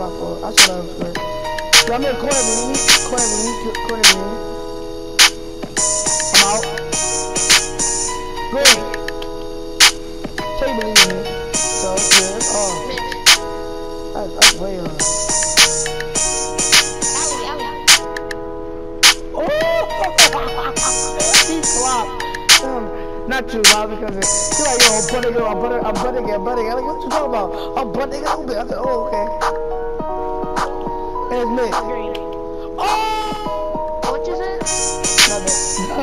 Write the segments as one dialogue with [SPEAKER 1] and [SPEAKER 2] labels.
[SPEAKER 1] my fault. I should have square. Yeah, I'm in corner me. I'm out. Green. Tay believe in me. So it's good. Oh. That's way on. Oh! He flopped. Not true, Bob, because he's like, yo, I'm butting it. I'm butting it. I'm like, what you talking about? I'm butting it a little bit. I said, oh, okay. And it's mid. Oh!
[SPEAKER 2] What you said?
[SPEAKER 1] Nothing.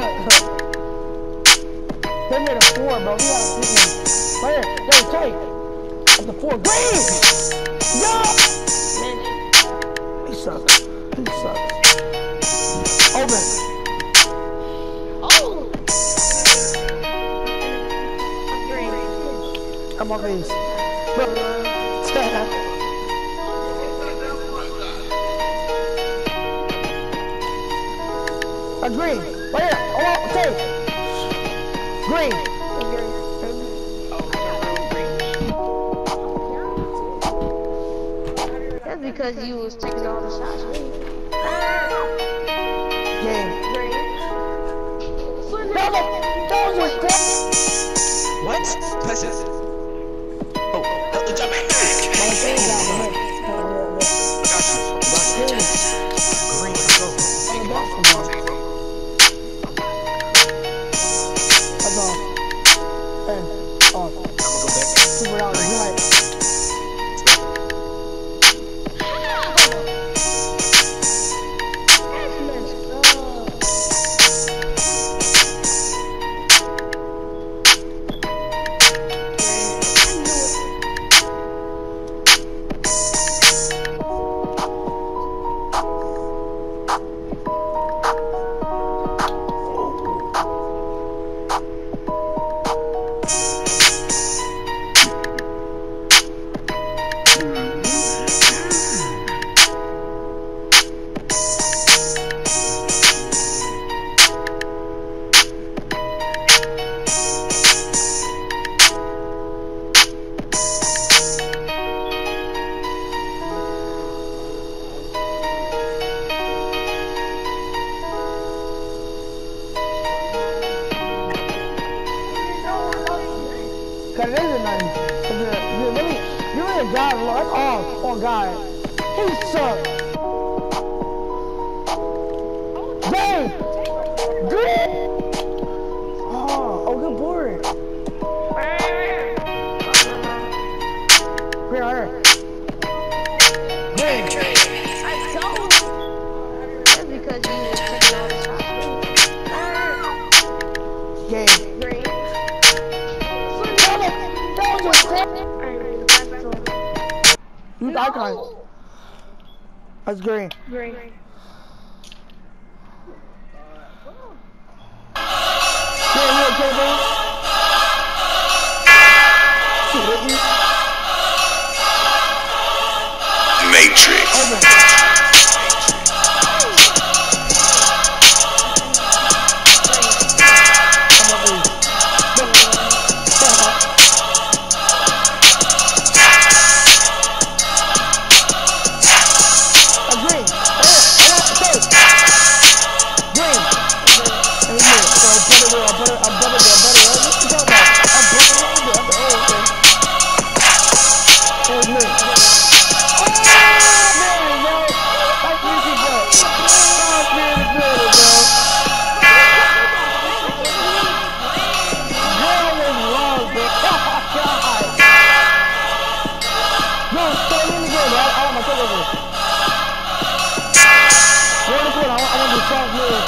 [SPEAKER 1] They made a 4, bro. We got a freaking. Right here. Yo, Tay. That's a 4. Green! Yo! He sucks. Open.
[SPEAKER 2] Oh!
[SPEAKER 1] Come on, please. A green. Right here. Oh, okay. Green.
[SPEAKER 2] That's because you was taking all the shots.
[SPEAKER 1] Game.
[SPEAKER 3] What? Peasant. Oh, the jump back. Green, let's go.
[SPEAKER 1] That's all. And off.
[SPEAKER 3] I'm gonna go back.
[SPEAKER 1] Super out. You're right. Cause it is a 90. You really a guy like off on guy. He sucks. Dang! Green! Oh, good board. Green right here. Green.
[SPEAKER 2] That's because you was taking all the shots.
[SPEAKER 1] Game. Use icon. That's green.
[SPEAKER 2] Green.
[SPEAKER 1] Yeah, you okay, bro?
[SPEAKER 4] Matrix.
[SPEAKER 1] Open. I want to do soft move.